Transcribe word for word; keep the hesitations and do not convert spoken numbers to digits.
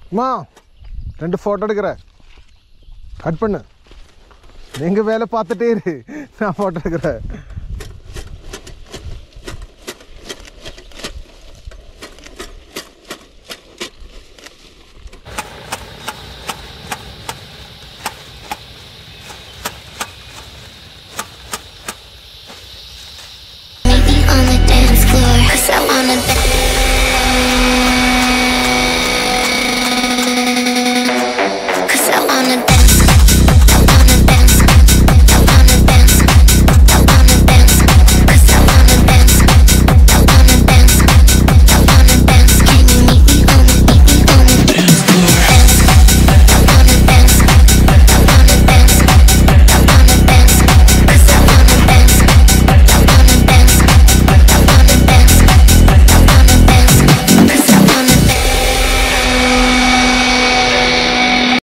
மா ரெண்டு ஃபோட்டோ எடுக்கிறேன், கட் பண்ணு. நீங்கள் வேலை பார்த்துட்டே இரு, நான் ஃபோட்டோ எடுக்கிறேன்.